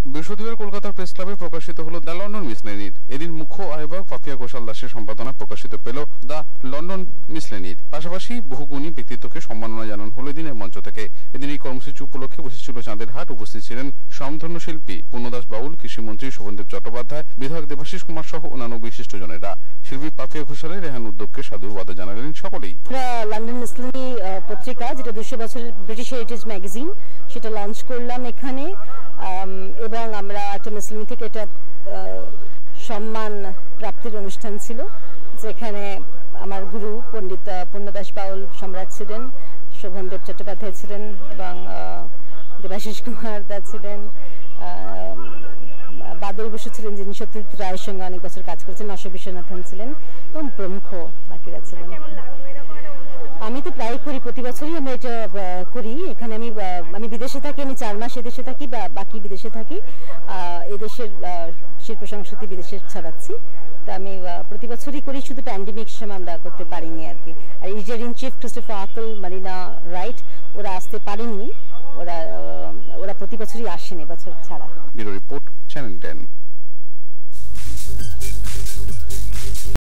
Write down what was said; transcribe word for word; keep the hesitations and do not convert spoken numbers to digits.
বৃহস্পতিবার কলকাতার প্রেস ক্লাবে প্রকাশিত হলো দ্য লন্ডন মিসলেনির। এদিন মুখ্য আহ্বায়ক পাপিয়া ঘোষাল দাসের সম্পাদনা প্রকাশিত পেল দ্য লন্ডন মিসলেনির। পাশাপাশি বহুগুণী ব্যক্তিত্বকে সম্মাননা জানানো হলো এদিনের মঞ্চ থেকে। এদিন এই কর্মসূচি উপলক্ষে বসেছিল চাঁদের হাট। উপস্থিত ছিলেন স্বনামধন্য শিল্পী পূর্ণদাস বাউল, কৃষিমন্ত্রী শোভনদেব চট্টোপাধ্যায়, বিধায়ক দেবাশিস কুমার সহ অন্যান্য বিশিষ্টজনেরা। শিল্পী পাপিয়া ঘোষালের রেহান উদ্যোগকে সাধুবাদ জানালেন সকলেই। লন্ডন মিসলেনি পত্রিকা, যেটা দুশো বছরের ব্রিটিশ হেরিটেজ ম্যাগাজিন, সেটা লঞ্চ করলাম এখানে, এবং আমরা একটা মিসলেনি থেকে এটা সম্মান প্রাপ্তির অনুষ্ঠান ছিল, যেখানে আমার গুরু পণ্ডিত পূর্ণদাস বাউল সম্রাট ছিলেন, শোভনদেব চট্টোপাধ্যায় ছিলেন এবং দেবাশিস কুমার দা ছিলেন, বাদল বসু ছিলেন যিনি সত্যজিৎ রায়ের সঙ্গে অনেক বছর কাজ করেছেন, নশো বিশ্বনাথন ছিলেন এবং প্রমুখ বাকিরা ছিলেন। আমি তো প্রায় করি, প্রতি বছরই আমরা এটা করি। এখানে আমি আমি বিদেশে থাকি, আমি চার মাস এদেশে থাকি, বাকি বিদেশে থাকি। এদেশের শিল্প সংস্কৃতি বিদেশে ছড়াচ্ছি, তা আমি প্রতি বছরই করি, শুধু প্যান্ডেমিক সময় আমরা করতে পারিনি আর কি। আর এডিটর ইন চিফ ক্রিস্টোফার আকল, মারিনা রাইট, ওরা আসতে পারেননি, ওরা ওরা প্রতি বছরই আসেন, এবছর ছাড়া। Bureau report, channel ten.